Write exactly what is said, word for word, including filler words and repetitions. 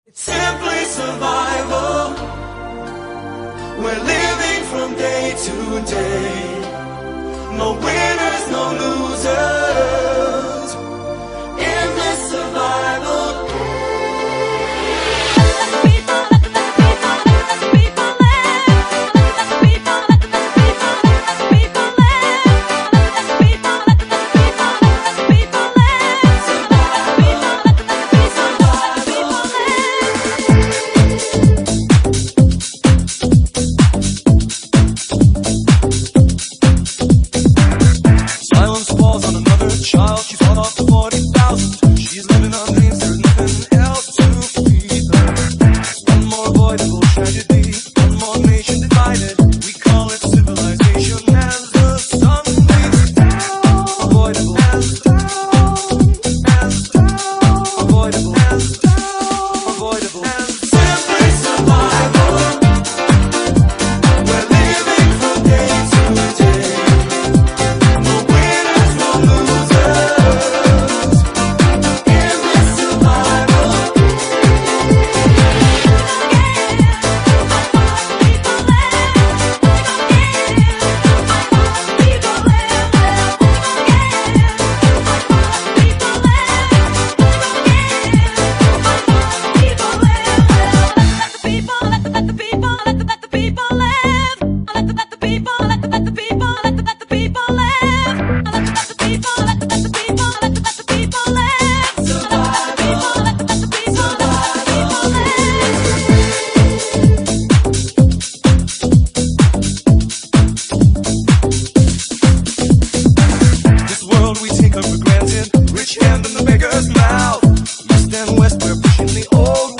It's simply survival. We're living from day to day. No winners, no losers in this survival. Child, she fought off the forty thousand. She's living on dreams, there's nothing else to feed her. One more avoidable tragedy, one more nation divided. We call it civilization as the sun beats down. Avoidable as down, as down. Avoidable as down, avoidable as simply survival. We're living from day to day. No winners, no losers. Rich hand in the beggar's mouth. East and west, we're pushing the old